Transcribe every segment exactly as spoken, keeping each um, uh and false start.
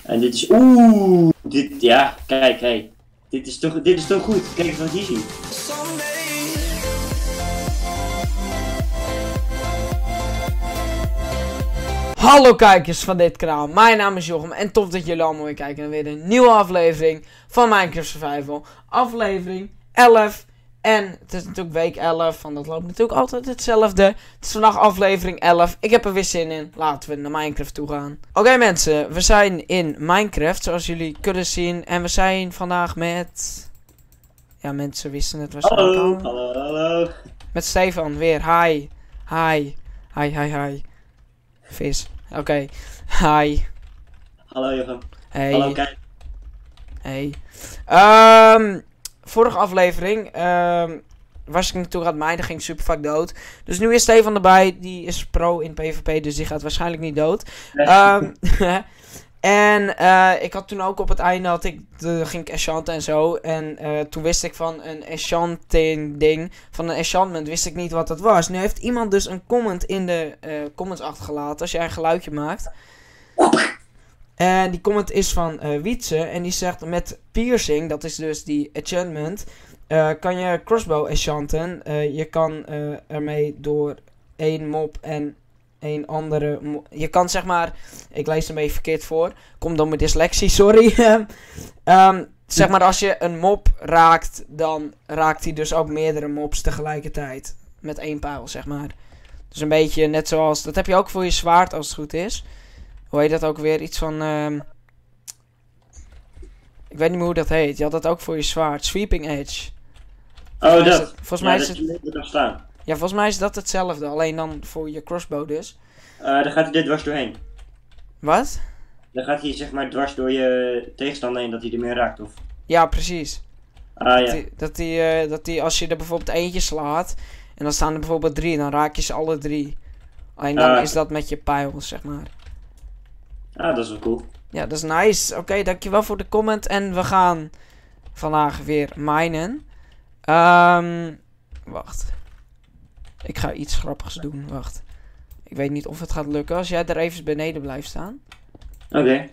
En dit is... Oeh! Dit, ja, kijk, hey. Dit is toch, dit is toch goed. Kijk eens wat hier ziet. Hallo kijkers van dit kanaal, mijn naam is Jochem en tof dat jullie allemaal weer kijken naar weer een nieuwe aflevering van Minecraft Survival. Aflevering elf en het is natuurlijk week elf, want dat loopt natuurlijk altijd hetzelfde. Het is vandaag aflevering elf, ik heb er weer zin in, laten we naar Minecraft toe gaan. Oké okay, mensen, we zijn in Minecraft zoals jullie kunnen zien en we zijn vandaag met... Ja, mensen wisten het waarschijnlijk Hallo, al. hallo, hallo. Met Stefan weer, hi, hi, hi, hi, hi. Vis. Oké. Okay. Hi. Hallo Jochem. Hey. Hallo kijk. Hey. Um, vorige aflevering um, was ik natuurlijk aan het mijnen, ging super vaak dood. Dus nu is Stefan erbij, die is pro in PvP, dus die gaat waarschijnlijk niet dood. Nee. Um, en uh, ik had toen ook op het einde, had ik, de, ging ik enchanten en zo. En uh, toen wist ik van een enchanting ding, van een enchantment, wist ik niet wat dat was. Nu heeft iemand dus een comment in de uh, comments achtergelaten, als jij een geluidje maakt. En die comment is van uh, Wietse, en die zegt met piercing, dat is dus die enchantment, uh, kan je crossbow enchanten. Uh, je kan uh, ermee door één mob en... een andere... Je kan zeg maar... Ik lees hem even verkeerd voor. Komt door mijn dyslexie, sorry. um, zeg maar als je een mob raakt, dan raakt hij dus ook meerdere mobs tegelijkertijd. Met één pijl, zeg maar. Dus een beetje net zoals... Dat heb je ook voor je zwaard als het goed is. Hoe heet dat ook weer? Iets van... Um, ik weet niet meer hoe dat heet. Je had dat ook voor je zwaard. Sweeping edge. Volgens oh, dat. Het, volgens ja, mij dat is het... Je kan staan. Ja, volgens mij is dat hetzelfde. Alleen dan voor je crossbow dus. Uh, dan gaat hij dit dwars doorheen. Wat? Dan gaat hij zeg maar dwars door je tegenstander heen dat hij er meer raakt, of? Ja, precies. Ah dat ja. Die, dat die, uh, dat die, als je er bijvoorbeeld eentje slaat, en dan staan er bijvoorbeeld drie, dan raak je ze alle drie. Alleen dan uh, is dat met je pijl, zeg maar. Ah, dat is wel cool. Ja, dat is nice. Oké, okay, dankjewel voor de comment. En we gaan vandaag weer minen. Um, wacht. Ik ga iets grappigs doen, wacht. Ik weet niet of het gaat lukken als jij er even beneden blijft staan. Oké. Okay.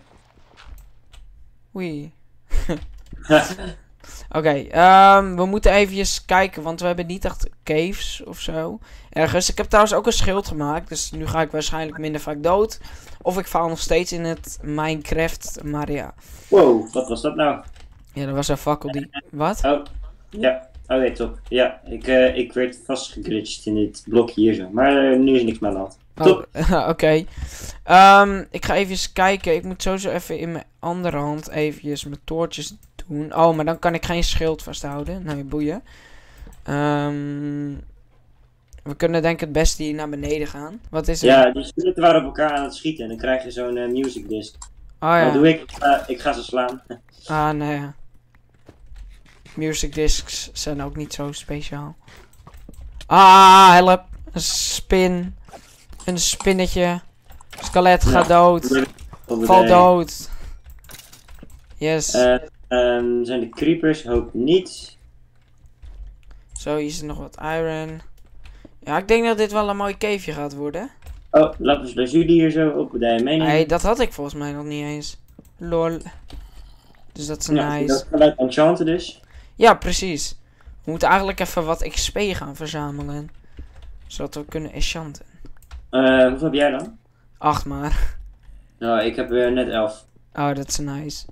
Oei. Oké, okay, um, we moeten eventjes kijken, want we hebben niet echt caves of zo. Ergens. Ik heb trouwens ook een schild gemaakt, dus nu ga ik waarschijnlijk minder vaak dood. Of ik faal nog steeds in het Minecraft, maar ja. Wow, wat was dat nou? Ja, dat was een fakkel die... Wat? Oh, ja. Oké, okay, top. Ja, ik, uh, ik werd vastgeglitcht in dit blokje hier zo. Maar uh, nu is niks meer aan de hand. Top. Oh, Oké. Okay. Um, ik ga even kijken. Ik moet sowieso even in mijn andere hand eventjes mijn toortjes doen. Oh, maar dan kan ik geen schild vasthouden. Nee, boeien. Um, we kunnen denk ik het beste hier naar beneden gaan. Wat is er? Ja, die schilden waren op elkaar aan het schieten. En dan krijg je zo'n uh, music disc. Oh ja. Wat doe ik? Ik ga, ik ga ze slaan. Ah, nee. Music discs zijn ook niet zo speciaal. Ah, help. Een spin. Een spinnetje. Skelet, ga dood. Val dood. Yes. Uh, um, zijn de creepers? Hoop niet. Zo, hier is er nog wat iron. Ja, ik denk dat dit wel een mooi caveje gaat worden. Oh, lapis lazuli hier zo op. Dat je meeneemt. Nee, dat had ik volgens mij nog niet eens. Lol. Dus dat is ja, nice. Dat vanuit enchanten dus. Ja, precies. We moeten eigenlijk even wat X P gaan verzamelen. Zodat we kunnen enchanten. Uh, hoeveel heb jij dan? Acht maar. Nou, ik heb uh, net elf. Oh, dat is nice.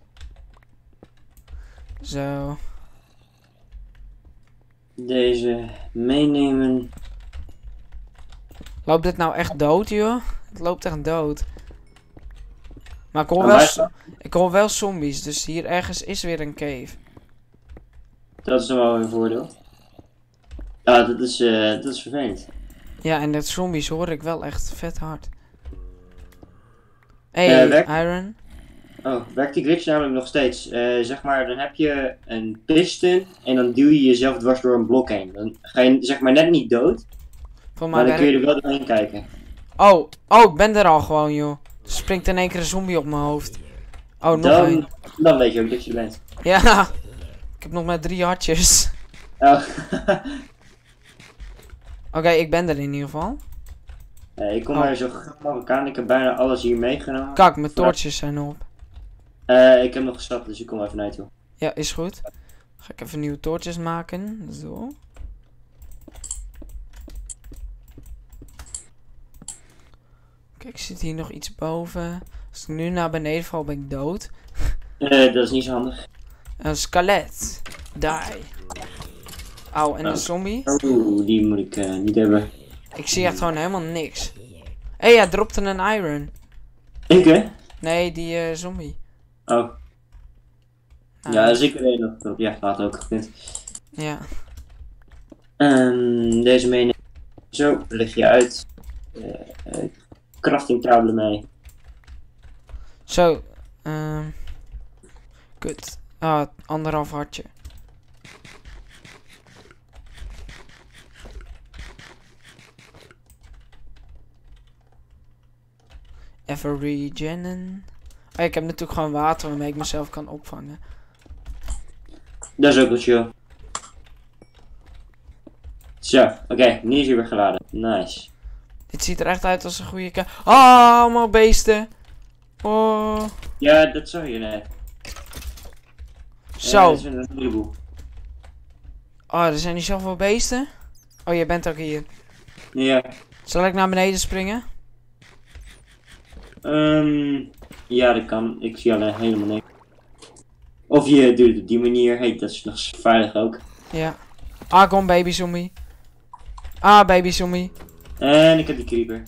Zo. Deze meenemen. Loopt dit nou echt dood, joh? Het loopt echt dood. Maar ik hoor, wel, ik hoor wel zombies, dus hier ergens is weer een cave. Dat is dan wel een voordeel. Ja, dat is, uh, dat is vervelend. Ja, en dat zombies hoor ik wel echt vet hard. Hey, uh, iron. Oh, werkt die glitch namelijk nog steeds. Uh, zeg maar, dan heb je een piston en dan duw je jezelf dwars door een blok heen. Dan ga je zeg maar net niet dood, maar, maar dan kun je er wel doorheen kijken. Oh, oh, ik ben er al gewoon, joh. Er springt in één keer een zombie op mijn hoofd. Oh, nog dan, één. Dan weet je ook dat je bent. Ja, ik heb nog maar drie hartjes. Oh. Oké, okay, ik ben er in ieder geval. Nee, ik kom oh. maar zo gauw mogelijk aan. Ik heb bijna alles hier meegenomen. Kijk, mijn toortjes zijn op. Uh, ik heb nog gestapt, dus ik kom even naar je toe. Ja, is goed. Ga ik even nieuwe toortjes maken. Zo. Kijk, zit hier nog iets boven. Als ik nu naar beneden val, ben ik dood. Uh, dat is niet zo handig. Een skelet. Die. Auw, en oh. Een zombie. Oeh, die moet ik uh, niet hebben. Ik zie echt gewoon helemaal niks. Hé, hey, hij dropte een iron. Ik hè? Nee, die uh, zombie. Oh. Ah, ja, dus ik weet nog. Ja, laat ook gekund. Ja. Um, deze meenemen. Zo, leg je uit. Uh, uh, crafting tafel mee. Zo. Um, kut. Ah, anderhalf hartje. Even regenen. Oh, ik heb natuurlijk gewoon water waarmee ik mezelf kan opvangen. Dat is ook wel chill. Zo, oké, okay, nu is hij weer geladen. Nice. Dit ziet er echt uit als een goede ka- Oh, allemaal beesten. Oh. Ja, dat zag je net. Zo. Ja, dat is een heleboel. Oh, er zijn niet zoveel beesten. Oh, je bent ook hier. Ja. Zal ik naar beneden springen? Um, ja, dat kan. Ik zie alleen helemaal niks. Of je doet het op die manier. Hey, dat is nog veilig ook. Ja. Ah, kom baby zombie. Ah, baby zombie. En ik heb die creeper.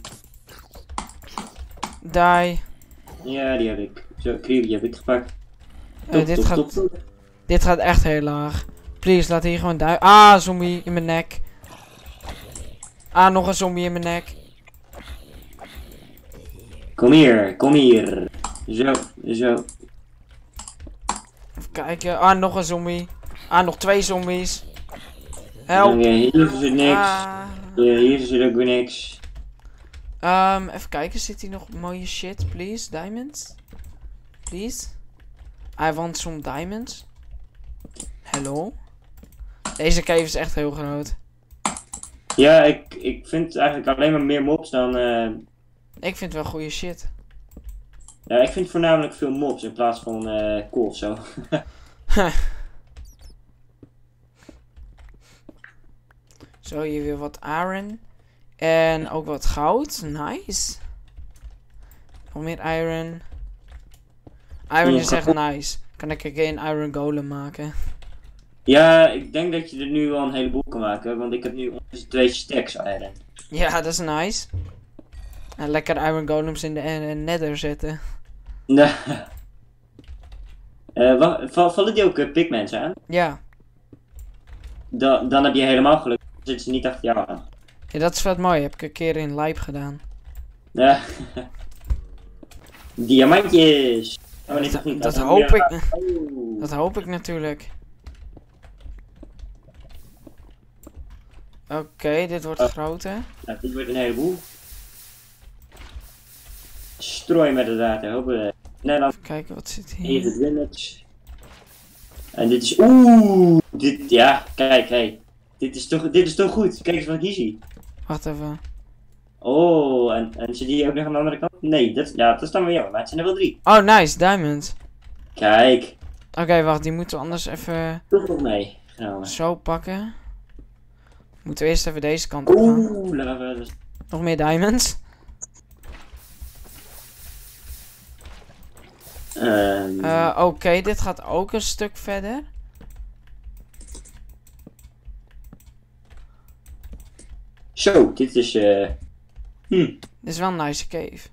Die. Ja, die heb ik. Zo, creeper heb ik gepakt. Top, uh, dit, top, gaat, top, top. dit gaat echt heel laag. Please, laat hier gewoon duiken. Ah, zombie in mijn nek. Ah, nog een zombie in mijn nek. Kom hier, kom hier. Zo, zo. Even kijken. Ah, nog een zombie. Ah, nog twee zombies. Help. Okay, hier zit niks. Ah. Ja, hier zit ook weer niks. Um, even kijken, zit hier nog mooie shit, please? Diamonds? Please? I want some diamonds. Hello? Deze cave is echt heel groot. Ja, ik, ik vind eigenlijk alleen maar meer mobs dan... Uh... Ik vind wel goede shit. Ja, ik vind voornamelijk veel mobs in plaats van uh, kool of zo. Zo, hier weer wat iron. En ook wat goud. Nice. Nog meer iron. Iron is echt nice. Kan ik er geen iron golem maken? Ja, ik denk dat je er nu wel een heleboel kan maken. Want ik heb nu ongeveer twee stacks iron. Ja, dat is nice. En lekker iron golems in de uh, nether zetten. Nee. uh, vallen die ook uh, pigments aan? Ja. Da dan heb je helemaal geluk. Dan zitten ze niet achter jou aan. Ja, dat is wat mooi. Heb ik een keer in Lijp gedaan. Ja. Diamantjes. Oh, nee, dat niet. Dat, dat hoop ik. Oh. Dat hoop ik natuurlijk. Oké, okay, dit wordt oh. groter. Nou, dit wordt een heleboel. Strooi met het water, hopelijk. Nee, dan... Even kijken, wat zit hier? Even village. En dit is... Oeh! Dit, ja, kijk, hey. Dit is toch, dit is toch goed? Kijk eens wat ik hier zie. Wacht even. Oh, en, en zit die ook nog aan de andere kant? Nee, dat, ja, dat is dan weer jammer, maar het zijn er wel drie. Oh, nice, diamond. Kijk. Oké, okay, wacht, die moeten we anders even... Toch nog mee. Nou, zo pakken. Moeten we eerst even deze kant op gaan. Oeh, lava. Nog meer diamonds. Um... Uh, Oké, okay, dit gaat ook een stuk verder. Zo, dit is... Uh... Hm. Dit is wel een nice cave.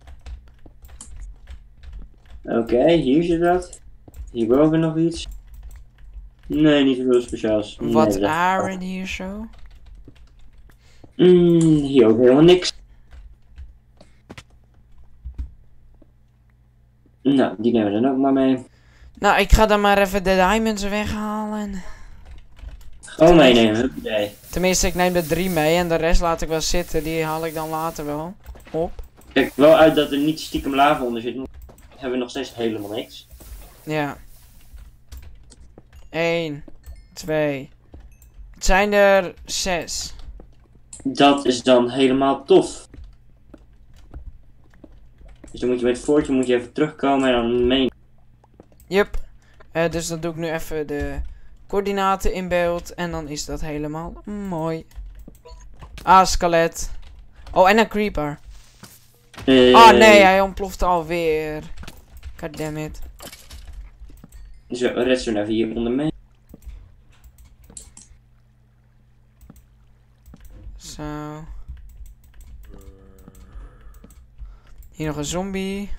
Oké, okay, hier zit dat. Hierboven nog iets. Nee, niet zoveel speciaals. Wat nee, iron hier zo. Mm, hier ook helemaal niks. Nou, die nemen we dan ook maar mee. Nou, ik ga dan maar even de diamonds weghalen. Gewoon meenemen, nee. Tenminste, ik neem er drie mee en de rest laat ik wel zitten. Die haal ik dan later wel op. Kijk wel uit dat er niet stiekem lava onder zit. Hebben we nog steeds helemaal niks. Ja. Eén. Twee. Het zijn er zes. Dat is dan helemaal tof. Dus dan moet je met het voortje moet je even terugkomen en dan mee. Yep. Uh, dus dan doe ik nu even de coördinaten in beeld. En dan is dat helemaal mooi. Ah, skelet. Oh, en een creeper. Hey. Ah, nee, hij ontploft alweer. Goddammit. Zo, redstone even hier onder mee. Zo. Hier nog een zombie.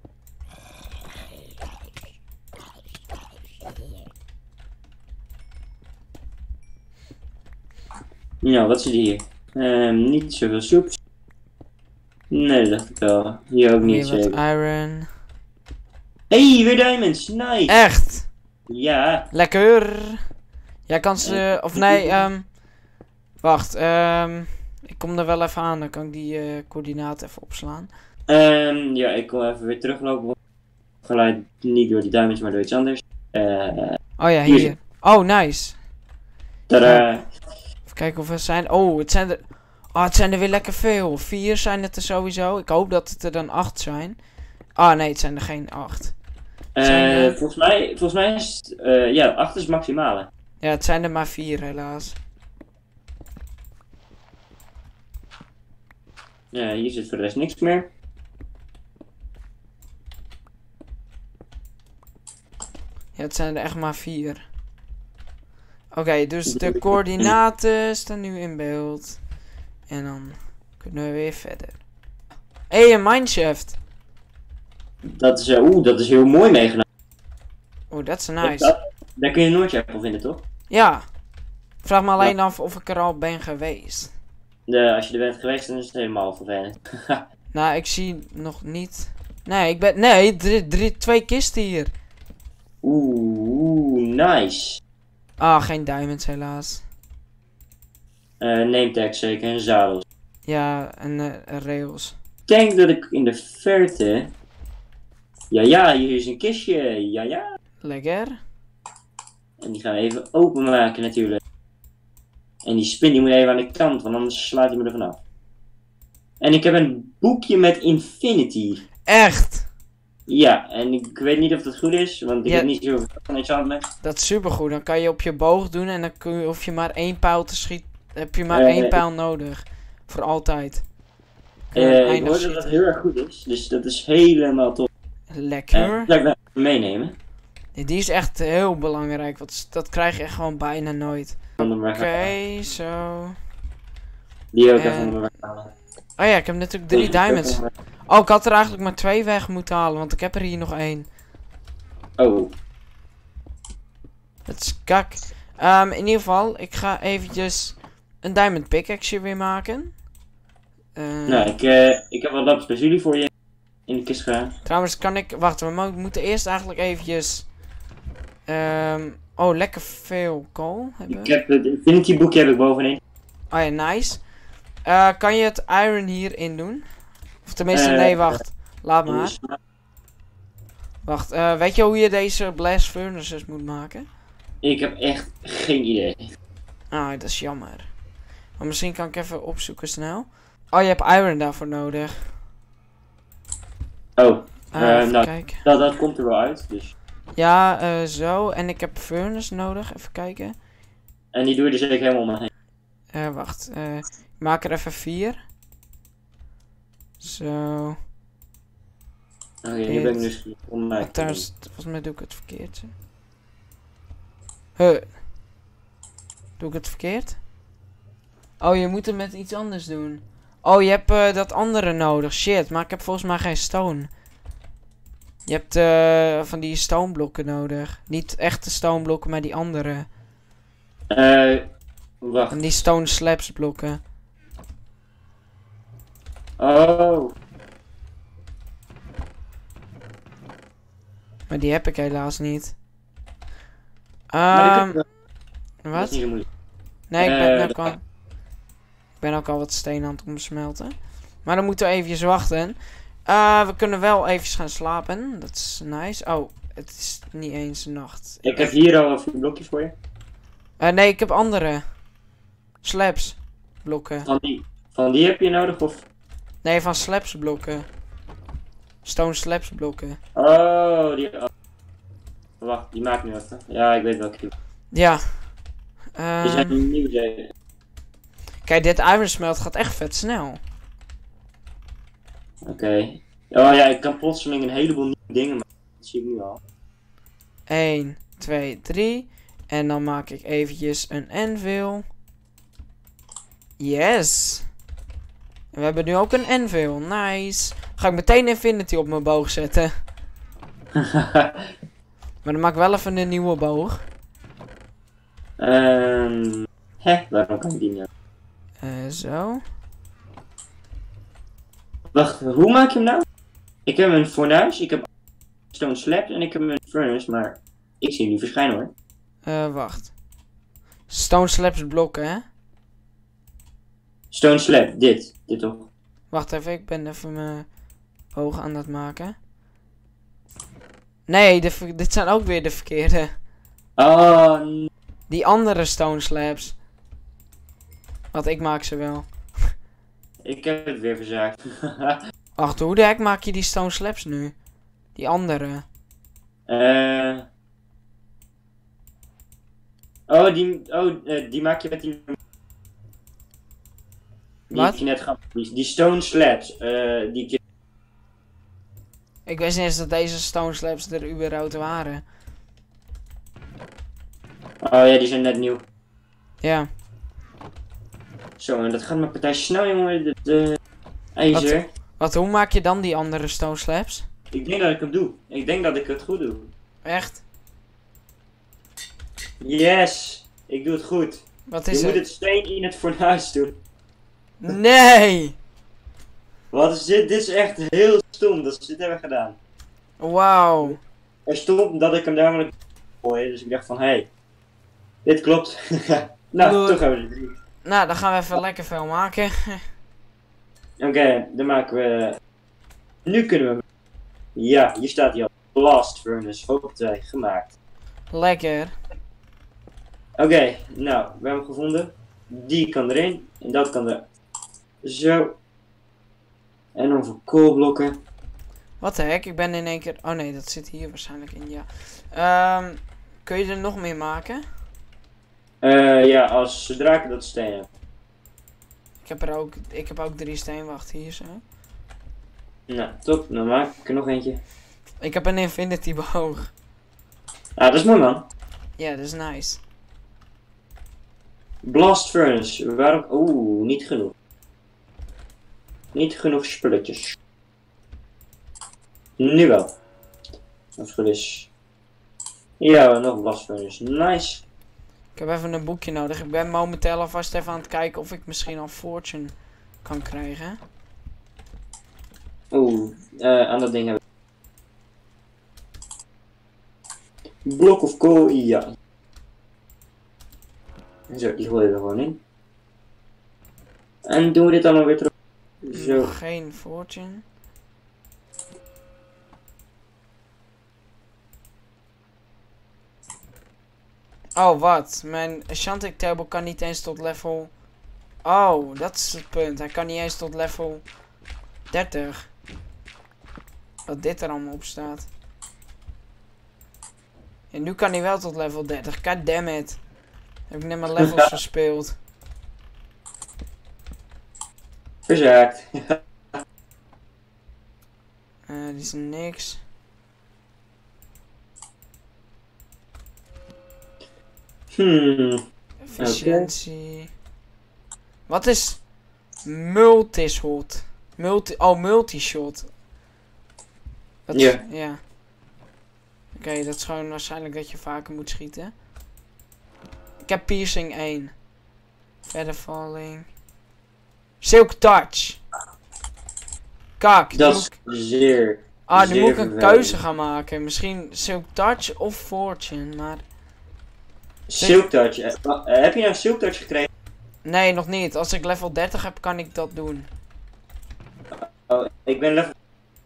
Nou, wat zit hier? Um, niet zoveel soep. Nee, dat dacht ik wel. Hier ook niet Hier zo. wat iron. Hey, weer diamonds. Nice. Echt? Ja. Lekker. Jij kan ze... Of nee, um, wacht. Um, ik kom er wel even aan. Dan kan ik die uh, coördinaten even opslaan. Um, ja, ik kom even weer teruglopen. Gelijk niet door die diamonds, maar door iets anders. Uh, oh ja, hier. hier. Oh, nice. Tadaa. Ja. Even kijken of er zijn... Oh, het zijn er... Oh, het zijn er weer lekker veel. Vier zijn het er sowieso. Ik hoop dat het er dan acht zijn. Ah, nee, het zijn er geen acht. Uh, Zijn, uh, volgens, mij, volgens mij is het... Uh, ja, acht is maximale. Ja, het zijn er maar vier helaas. Ja, hier zit voor de rest niks meer. Ja, het zijn er echt maar vier. Oké, okay, dus de coördinaten staan nu in beeld. En dan kunnen we weer verder. Hé, hey, een mineshaft. Dat is, uh, oeh, dat is heel mooi meegenomen. Oeh, dat is nice. Dat, daar kun je een Noordje apple vinden, toch? Ja. Vraag me alleen ja. af of ik er al ben geweest. De, als je er bent geweest, dan is het helemaal vervelend. Nou, ik zie nog niet. Nee, ik ben... Nee, drie, drie, twee kisten hier. Oeh, nice. Ah, geen diamonds helaas. Uh, name tag zeker, en zadels. Ja, en uh, rails. Ik denk dat ik in de verte... Ja, ja, hier is een kistje. Ja, ja. Lekker. En die gaan we even openmaken natuurlijk. En die spin die moet even aan de kant, want anders slaat hij me er vanaf. En ik heb een boekje met Infinity. Echt? Ja, en ik weet niet of dat goed is, want ik ja. heb niet zoveel van enchantment. Dat is supergoed. Dan kan je op je boog doen en dan kun je, hoef je maar één pijl te schieten. Heb je maar uh, één pijl nodig. Voor altijd. Uh, ik hoor dat dat heel erg goed is, dus dat is helemaal top. Lekker. Uh, laat ik dat meenemen. Ja, die is echt heel belangrijk, want dat krijg je echt gewoon bijna nooit. Oké, okay, zo. Die ook en... even onder weghalen. Oh ja, ik heb natuurlijk drie diamonds. Oh, ik had er eigenlijk maar twee weg moeten halen, want ik heb er hier nog één. Oh. Dat is kak. Um, in ieder geval, ik ga eventjes een diamond pickaxe weer maken. Uh, nou, ik, uh, ik heb wat lapis bij jullie voor je in de kist gedaan. Trouwens, kan ik... Wacht, we mo moeten eerst eigenlijk eventjes... Um, oh, lekker veel kool hebben. Ik heb het Infinity boekje heb ik bovenin. Oh ja, nice. Uh, kan je het iron hierin doen? Of tenminste, uh, nee, wacht. Laat maar. Wacht, uh, weet je hoe je deze blast furnaces moet maken? Ik heb echt geen idee. Ah, dat is jammer. Maar misschien kan ik even opzoeken snel. Oh, je hebt iron daarvoor nodig. Oh, uh, uh, nou, kijken. Dat, dat komt er wel uit, dus. Ja, uh, zo. En ik heb furnace nodig. Even kijken. En die doe je er zeker helemaal omheen. Uh, wacht. Uh, ik maak er even vier. Zo. Oké, okay, hier ben ik dus gemaakt. Trouwens, volgens mij doe ik het verkeerd. Huh. Doe ik het verkeerd? Oh, je moet het met iets anders doen. Oh, je hebt uh, dat andere nodig. Shit, maar ik heb volgens mij geen stone. Je hebt uh, van die stoneblokken nodig. Niet echte stoneblokken, maar die andere. Eh, uh, wacht. En die stone slabs blokken. Oh. Maar die heb ik helaas niet. Um, wat? Dat is niet zo moeilijk. Nee, ik ben, uh, ook al, ik ben ook al wat steen aan het omsmelten. Maar dan moeten we eventjes wachten. Uh, we kunnen wel eventjes gaan slapen. Dat is nice. Oh, het is niet eens nacht. Ik heb hier al vier blokjes voor je. Uh, nee, ik heb andere. Slabs. Blokken. Van die, van die heb je nodig of? Nee, van slabs blokken. Stone slabs blokken. Oh, die... Oh. wacht, die maakt nu even. Ja, ik weet welke. Ja. Uh... Die zijn nu nieuw zeker. Kijk, dit Iron Smelt gaat echt vet snel. Oké. Okay. Oh ja, ik kan plotseling een heleboel nieuwe dingen maken. Dat zie ik nu al. één, twee, drie. En dan maak ik eventjes een anvil. Yes. En we hebben nu ook een anvil. Nice. Ga ik meteen Infinity op mijn boog zetten. Maar dan maak ik wel even een nieuwe boog. Um, hè, waarom kan ik die niet? Uh, zo. Wacht, hoe maak je hem nou? Ik heb een fornuis, ik heb stone slabs en ik heb een furnace, maar ik zie hem niet verschijnen hoor. Uh, wacht. Stone slabs blokken, hè? Stone slab, dit. Dit toch? Wacht even, ik ben even mijn boog aan het maken. Nee, de, dit zijn ook weer de verkeerde. Oh. Die andere stone slabs. Want ik maak ze wel. Ik heb het weer verzaakt. Wacht, hoe de hek maak je die stone slabs nu? Die andere. Eh. Uh... Oh, die, oh uh, die maak je met die... Die Wat? heb je net gehad. Die, die stone slabs. Uh, die... Ik wist niet eens dat deze stone slabs er überhaupt waren. Oh ja, die zijn net nieuw. Ja. Zo, en dat gaat mijn partij snel, jongen. De, de ijzer. Wat, wat, hoe maak je dan die andere stone slabs? Ik denk dat ik hem doe. Ik denk dat ik het goed doe. Echt? Yes! Ik doe het goed. Wat is je het? moet het steen in het fornuis doen. Nee! Wat is dit? Dit is echt heel stom dat ze dit hebben gedaan. Wauw. Er stond dat ik hem daar moet gooien, dus ik dacht van, hé, hey, dit klopt. Nou, Doe. Toch hebben we het niet. Nou, dan gaan we even lekker veel maken. Oké, okay, dan maken we... Nu kunnen we... Ja, hier staat hij al. Blast Furnace, hoop twee, gemaakt. Lekker. Oké, okay, nou, we hebben hem gevonden. Die kan erin, en dat kan er... Zo. En dan voor koolblokken. Wat de hek, ik ben in één keer... Oh nee, dat zit hier waarschijnlijk in, ja. Um, kun je er nog meer maken? Uh, ja, als zodra ik dat steen heb. Ik heb er ook... Ik heb ook drie steen, wacht, hier zo. Nou, top, dan maak ik er nog eentje. Ik heb een infinity boog. Ah, dat is mooi man. Ja, dat is nice. Blast Furnace, waarom... Oeh, niet genoeg. Niet genoeg spulletjes. Nu wel. Als het goed is. Ja, nog Blast Furnace. Nice. Ik heb even een boekje nodig. Ik ben momenteel alvast even aan het kijken of ik misschien al Fortune kan krijgen. Oeh, uh, aan dat ding hebben we. Block of coal, ja. Zo, die gooien we er gewoon in. En doen we dit allemaal weer terug. Zo. Geen Fortune. Oh, wat? Mijn Enchanting Table kan niet eens tot level... Oh, dat is het punt. Hij kan niet eens tot level dertig. Dat dit er allemaal op staat. En nu kan hij wel tot level dertig. God damn it. Heb ik net mijn levels verspeeld. Verzaakt. uh, dit is niks. Hmm. Efficiëntie. Okay. Wat is multishot? Multi oh, multishot. Ja. Yeah. Ja. Oké, okay, dat is gewoon waarschijnlijk dat je vaker moet schieten. Ik heb piercing één. Feather falling. Silk touch. Kak. Dat is zeer. Ah, nu zeer moet ik een vervelend. keuze gaan maken. Misschien Silk touch of Fortune, maar... Silk touch. Uh, uh, heb je nou Silk touch gekregen? Nee, nog niet. Als ik level dertig heb, kan ik dat doen. Oh, ik ben level...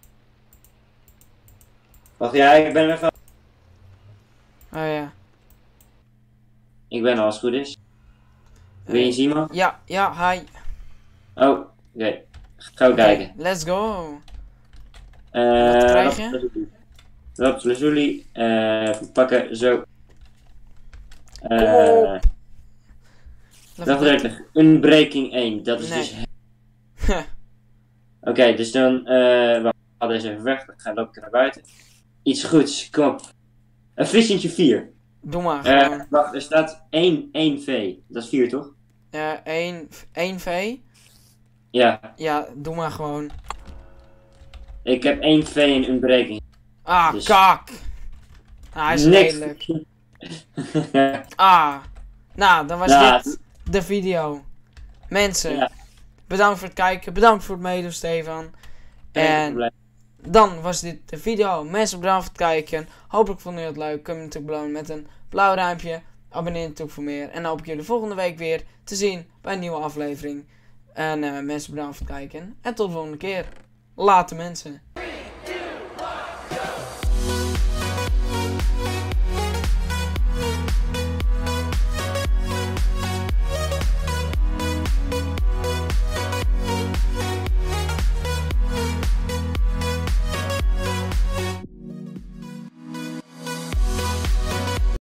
Wacht, ja, ik ben level... Oh ja. Ik ben al als het goed is. Wil je zien, man? Ja, ja, hi. Oh, oké. Okay. Ga we okay, kijken. Let's go. Uh, Wat krijg je? Rob Lazuli. Uh, even pakken, zo. Kom op. Dag dertig. Unbreaking één. Dat is Nee. dus... Oké, okay, dus dan... Uh, we halen deze even weg. We gaan loop ik naar buiten. Iets goeds, kom op. Een Efficientje vier. Doe maar Uh, gewoon. wacht, er staat één, één V. Dat is vier, toch? Ja, één, één V. Ja. Ja, doe maar gewoon. Ik heb één V in Unbreaking. Ah, dus... kak. Ah, hij is Niks. redelijk. Ah. Nou, dan was nou, dit de video. Mensen, ja. bedankt voor het kijken. Bedankt voor het meedoen, Stefan. En dan was dit de video. Mensen, bedankt voor het kijken. Hopelijk vonden jullie het leuk. Kun je natuurlijk belonen met een blauw duimpje. Abonneer natuurlijk voor meer. En dan hoop ik jullie volgende week weer te zien bij een nieuwe aflevering. En uh, mensen, bedankt voor het kijken. En tot de volgende keer. Later, mensen.